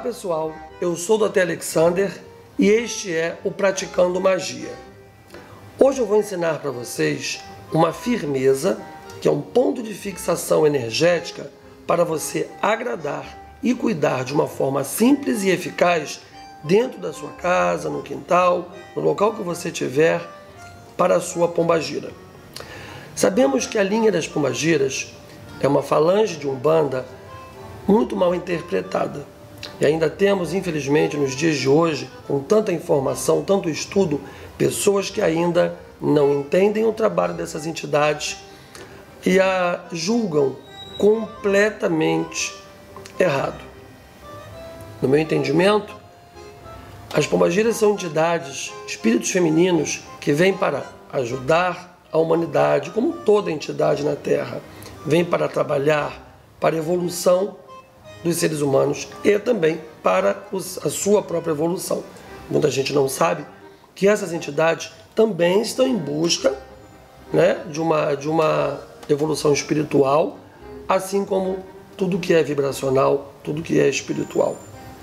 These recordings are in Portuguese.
pessoal, eu sou o Dr. Alexander e este é o Praticando Magia. Hoje eu vou ensinar para vocês uma firmeza, que é um ponto de fixação energética para você agradar e cuidar de uma forma simples e eficaz dentro da sua casa, no quintal, no local que você tiver, para a sua pombagira. Sabemos que a linha das pombagiras é uma falange de Umbanda muito mal interpretada. E ainda temos, infelizmente, nos dias de hoje, com tanta informação, tanto estudo, pessoas que ainda não entendem o trabalho dessas entidades e a julgam completamente errado. No meu entendimento, as pombagiras são entidades, espíritos femininos que vêm para ajudar a humanidade, como toda entidade na Terra, vem para trabalhar para a evolução dos seres humanos e também para a sua própria evolução. Muita gente não sabe que essas entidades também estão em busca, de uma evolução espiritual, assim como tudo que é vibracional, tudo que é espiritual.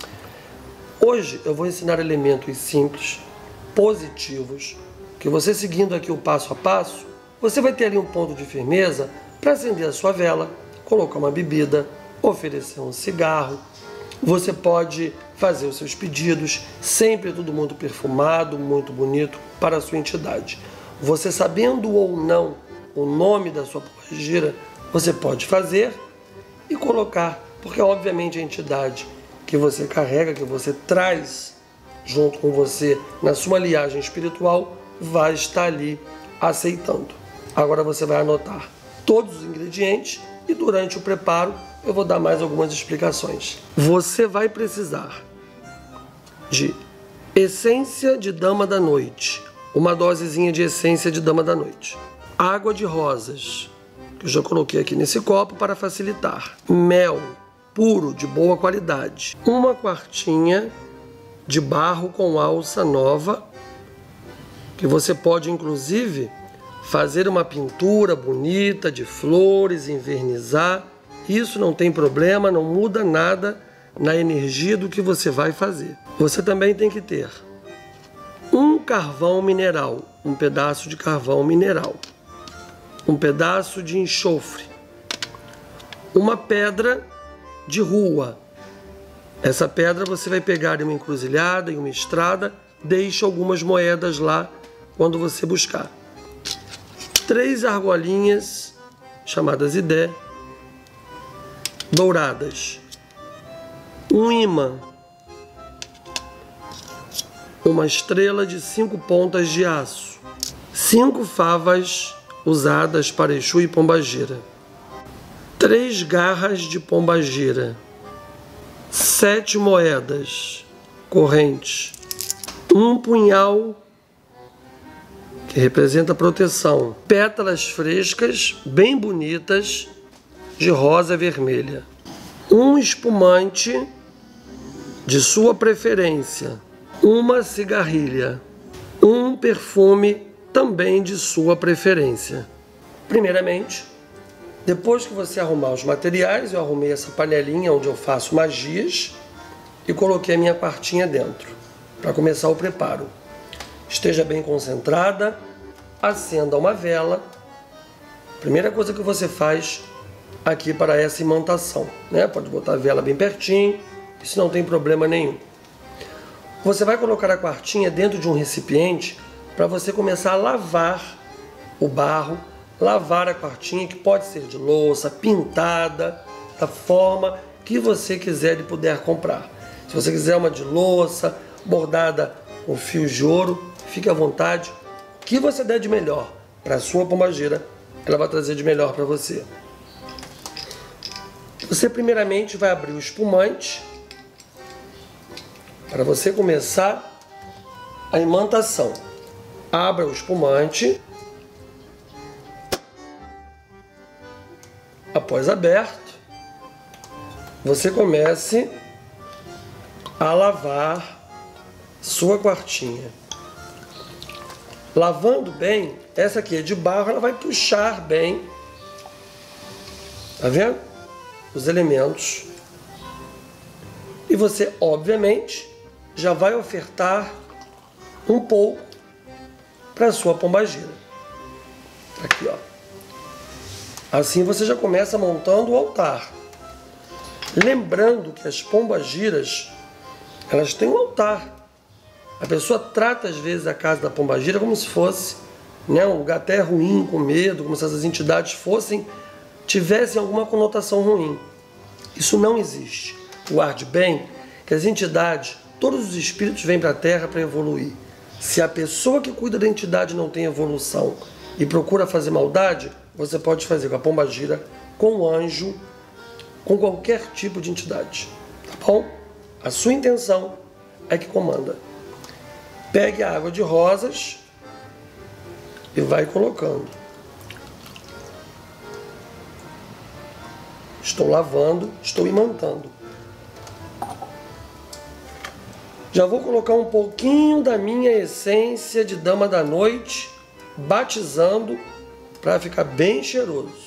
Hoje eu vou ensinar elementos simples, positivos, que você seguindo aqui o passo a passo, você vai ter ali um ponto de firmeza para acender a sua vela, colocar uma bebida, oferecer um cigarro. Você pode fazer os seus pedidos, sempre tudo muito perfumado, muito bonito para a sua entidade. Você sabendo ou não o nome da sua pombagira, você pode fazer e colocar, porque obviamente a entidade que você carrega, que você traz junto com você na sua liagem espiritual, vai estar ali aceitando. Agora você vai anotar todos os ingredientes e durante o preparo eu vou dar mais algumas explicações. Você vai precisar de essência de dama da noite, uma dosezinha de essência de dama da noite, água de rosas, que eu já coloquei aqui nesse copo para facilitar, mel puro de boa qualidade, uma quartinha de barro com alça nova, que você pode inclusive fazer uma pintura bonita de flores, envernizar. Isso não tem problema, não muda nada na energia do que você vai fazer. Você também tem que ter um carvão mineral, um pedaço de carvão mineral, um pedaço de enxofre, uma pedra de rua. Essa pedra você vai pegar em uma encruzilhada, em uma estrada, deixa algumas moedas lá quando você buscar. 3 argolinhas, chamadas idé, douradas, um imã, uma estrela de 5 pontas de aço, 5 favas usadas para Exu e pombagira, 3 garras de pombagira, 7 moedas correntes, um punhal que representa proteção, pétalas frescas, bem bonitas, de rosa vermelha, um espumante de sua preferência, uma cigarrilha, um perfume também de sua preferência. Primeiramente, depois que você arrumar os materiais, eu arrumei essa panelinha onde eu faço magias e coloquei a minha quartinha dentro, para começar o preparo. Esteja bem concentrada, acenda uma vela. Primeira coisa que você faz aqui para essa imantação, Pode botar a vela bem pertinho, isso não tem problema nenhum. Você vai colocar a quartinha dentro de um recipiente para você começar a lavar o barro, lavar a quartinha, que pode ser de louça, pintada, da forma que você quiser e puder comprar. Se você quiser uma de louça, bordada com fios de ouro, fique à vontade. O que você der de melhor para a sua pombagira, ela vai trazer de melhor para você. Você primeiramente vai abrir o espumante para você começar a imantação. Abra o espumante. Após aberto, você comece a lavar sua quartinha. Lavando bem, essa aqui é de barro, ela vai puxar bem, tá vendo? Os elementos E você, obviamente, já vai ofertar um pouco para a sua pombagira. Aqui, ó. Assim você já começa montando o altar. Lembrando que as pombagiras, elas têm um altar. A pessoa trata às vezes a casa da pombagira como se fosse, né, um lugar até ruim, com medo, como se essas entidades tivessem alguma conotação ruim. Isso não existe. Guarde bem que as entidades, todos os espíritos vêm para a Terra para evoluir. Se a pessoa que cuida da entidade não tem evolução e procura fazer maldade, você pode fazer com a pombagira, com o anjo, com qualquer tipo de entidade. Tá bom? A sua intenção é que comanda. Pegue a água de rosas e vai colocando. Estou lavando, estou imantando. Já vou colocar um pouquinho da minha essência de dama da noite, batizando, para ficar bem cheiroso.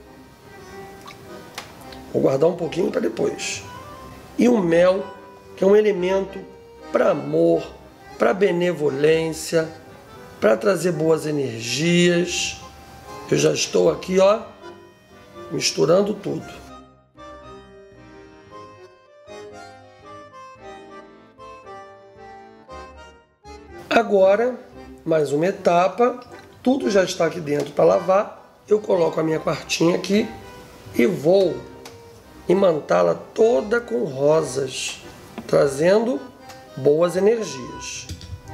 Vou guardar um pouquinho para depois. E o mel, que é um elemento para amor, para benevolência, para trazer boas energias. Eu já estou aqui, ó, misturando tudo. Agora, mais uma etapa, tudo já está aqui dentro para lavar. Eu coloco a minha quartinha aqui e vou imantá-la toda com rosas, trazendo boas energias.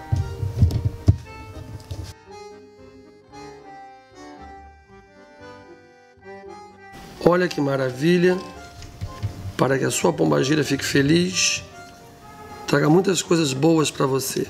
Olha que maravilha, para que a sua pombagira fique feliz, traga muitas coisas boas para você.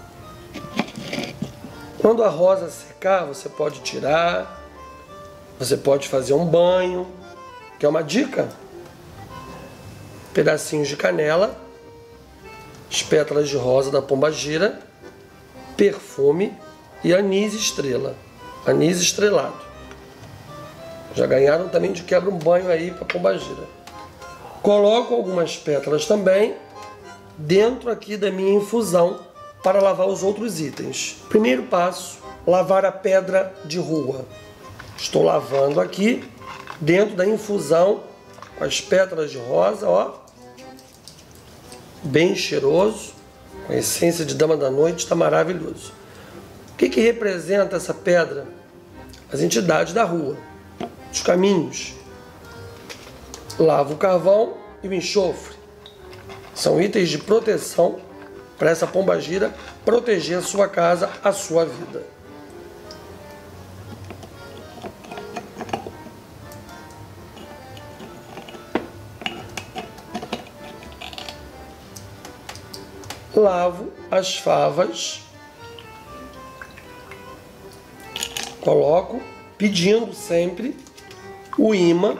Quando a rosa secar, você pode tirar, você pode fazer um banho, que é uma dica. Pedacinhos de canela, as pétalas de rosa da pombagira, perfume e anis estrela, anis estrelado. Já ganharam também de quebra um banho aí para a pombagira. Coloco algumas pétalas também dentro aqui da minha infusão para lavar os outros itens. Primeiro passo, lavar a pedra de rua. Estou lavando aqui dentro da infusão com as pétalas de rosa, ó. Bem cheiroso, com a essência de dama da noite, está maravilhoso. O que representa essa pedra? As entidades da rua, os caminhos. Lavo o carvão e o enxofre. São itens de proteção para essa pombagira proteger a sua casa, a sua vida. Lavo as favas, coloco, pedindo sempre o imã.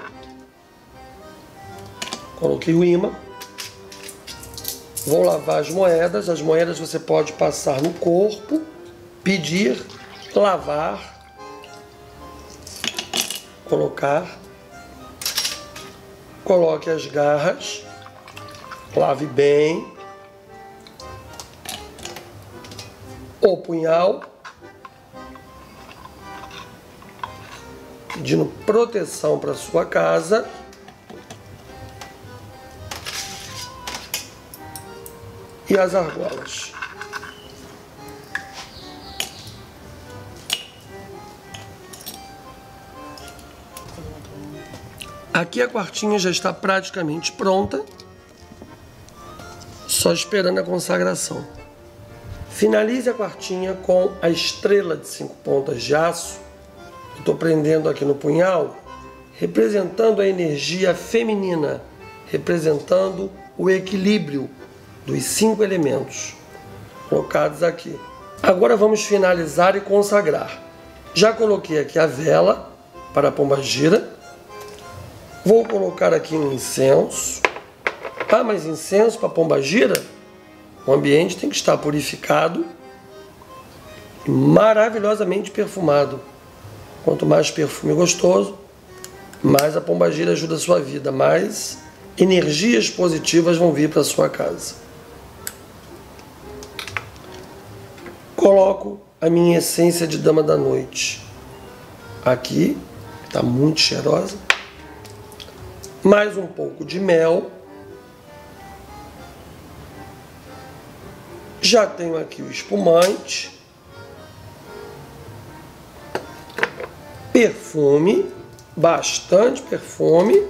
Coloquei o imã. Vou lavar as moedas você pode passar no corpo, pedir, lavar, colocar. Coloque as garras, lave bem. O punhal, pedindo proteção para sua casa. E as argolas. Aqui a quartinha já está praticamente pronta, só esperando a consagração. Finalize a quartinha com a estrela de 5 pontas de aço. Estou prendendo aqui no punhal, representando a energia feminina, representando o equilíbrio dos 5 elementos colocados aqui. Agora vamos finalizar e consagrar. Já coloquei aqui a vela para a pombagira. Vou colocar aqui um incenso. Ah, mas incenso para a pombagira? O ambiente tem que estar purificado e maravilhosamente perfumado. Quanto mais perfume gostoso, mais a pombagira ajuda a sua vida, mais energias positivas vão vir para sua casa. Coloco a minha essência de dama da noite aqui, está muito cheirosa. Mais um pouco de mel. Já tenho aqui o espumante. Perfume, bastante perfume.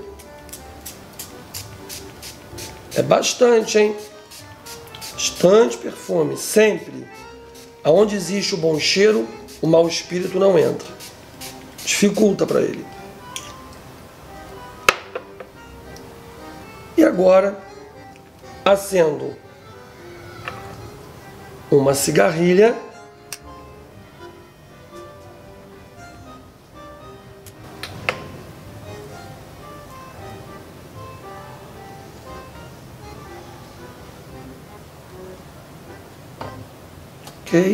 É bastante, hein? Bastante perfume. Sempre, aonde existe o bom cheiro, o mau espírito não entra. Dificulta para ele. E agora, acendo uma cigarrilha. Ok?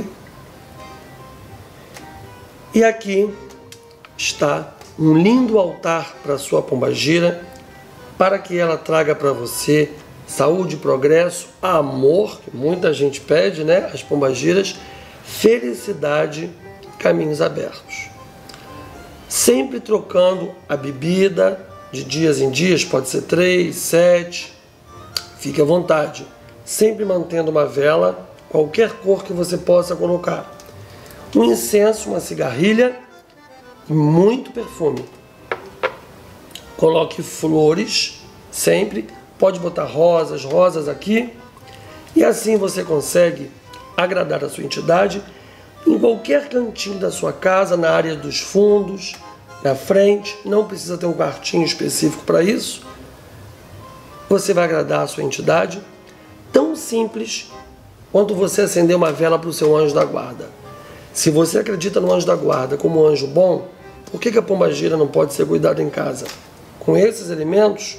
E aqui está um lindo altar para a sua pombagira, para que ela traga para você saúde, progresso, amor, que muita gente pede, né? As pombagiras, felicidade, caminhos abertos. Sempre trocando a bebida de dias em dias, pode ser 3, 7, fique à vontade. Sempre mantendo uma vela, qualquer cor que você possa colocar. Um incenso, uma cigarrilha e muito perfume. Coloque flores, sempre. Pode botar rosas aqui. E assim você consegue agradar a sua entidade em qualquer cantinho da sua casa, na área dos fundos, na frente. Não precisa ter um quartinho específico para isso. Você vai agradar a sua entidade. Tão simples quanto você acender uma vela para o seu anjo da guarda. Se você acredita no anjo da guarda como um anjo bom, por que a pombagira não pode ser cuidada em casa? Com esses elementos,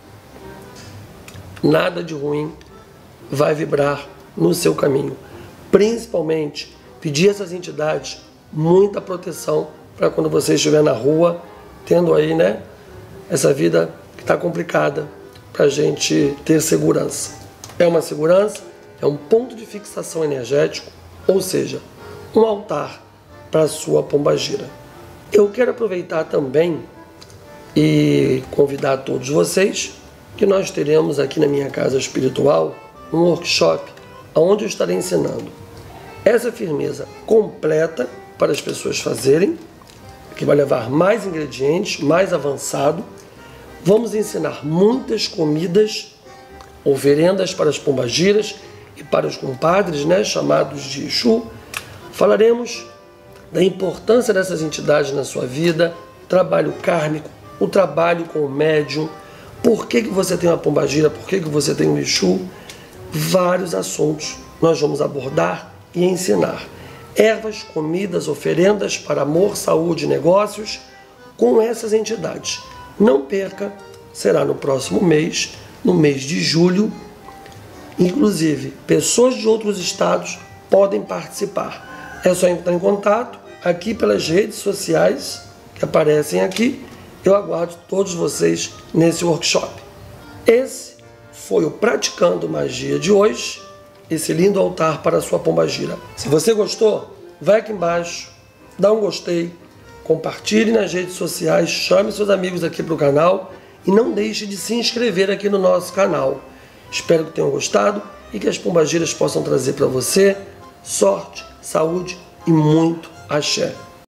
nada de ruim vai vibrar no seu caminho. Principalmente, pedir a essas entidades muita proteção para quando você estiver na rua, tendo aí, né, essa vida que está complicada, para a gente ter segurança. É uma segurança, é um ponto de fixação energético, ou seja, um altar para a sua pombagira. Eu quero aproveitar também e convidar todos vocês que nós teremos aqui na minha casa espiritual um workshop onde eu estarei ensinando essa firmeza completa para as pessoas fazerem, que vai levar mais ingredientes, mais avançado. Vamos ensinar muitas comidas, oferendas para as pombagiras e para os compadres, né, chamados de Exu. Falaremos da importância dessas entidades na sua vida, trabalho kármico, o trabalho com o médium, por que você tem uma pombagira, por que você tem um Exu, vários assuntos nós vamos abordar e ensinar. Ervas, comidas, oferendas para amor, saúde e negócios com essas entidades. Não perca, será no próximo mês, no mês de julho. Inclusive, pessoas de outros estados podem participar. É só entrar em contato aqui pelas redes sociais que aparecem aqui. Eu aguardo todos vocês nesse workshop. Esse foi o Praticando Magia de hoje. Esse lindo altar para a sua pombagira. Se você gostou, vai aqui embaixo, dá um gostei, compartilhe nas redes sociais, chame seus amigos aqui para o canal e não deixe de se inscrever aqui no nosso canal. Espero que tenham gostado e que as pombagiras possam trazer para você sorte, saúde e muito axé.